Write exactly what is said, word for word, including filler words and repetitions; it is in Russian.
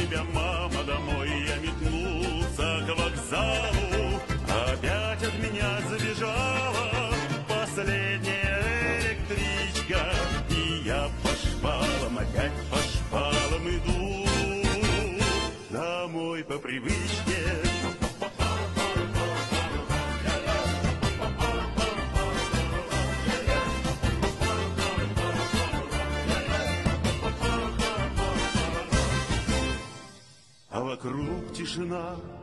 тебя, мама, домой. Я метнулся к вокзалу, опять от меня забежала последняя электричка. И я по шпалам, опять по шпалам иду домой по привычке. А вокруг тишина,